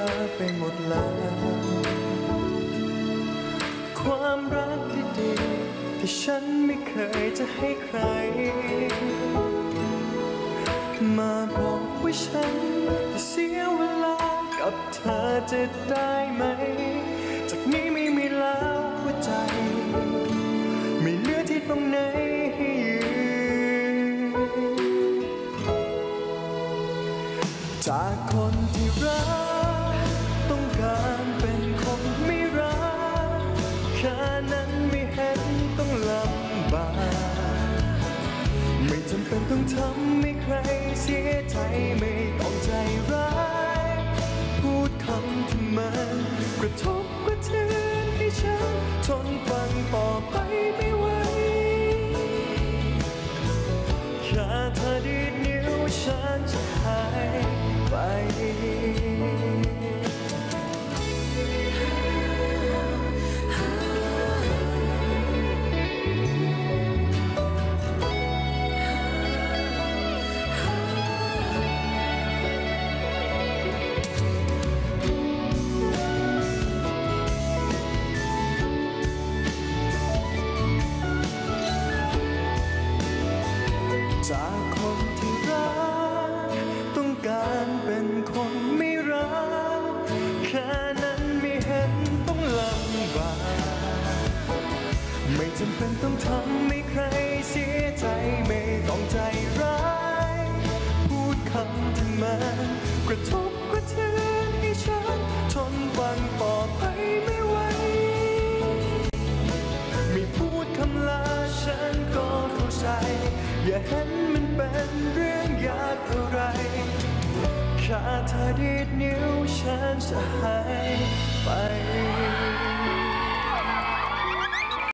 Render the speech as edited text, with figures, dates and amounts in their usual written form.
อไปหมดแล้วความรักที่ดีที่ฉันไม่เคยจะให้ใครมาบอกว่าฉันจะเสียเวลากับเธอจะได้ไหมจากนี้ไม่มีแล้วหัวใจไม่เหลือที่ตรงไหนให้ยืนจากคนที่รักต้องการเป็นคนไม่รักแค่นั้นไม่เห็นต้องลำบากไม่จำเป็นต้องทำให้ใครเสียใจไม่ต้องใจร้ายพูดคำที่มันกระทบกระเทือนให้ฉันทนฟังต่อไปไม่ไหวแค่เธอดีดนิ้วฉันจะหายไปจากคนที่รักต้องการเป็นคนไม่รักแค่นั้นไม่เห็นต้องลำบากไม่จำเป็นต้องทำให้ใครเสียใจไม่ต้องใจร้ายพูดคำที่มันกระทบกระเทือนให้ฉันทนฟังต่อไปไม่ไหวไม่พูดคำลาฉันก็เข้าใจอย่าเห็นมันเป็นเรื่องยากอะไรแค่เธอดีดนิ้วฉันจะหายไป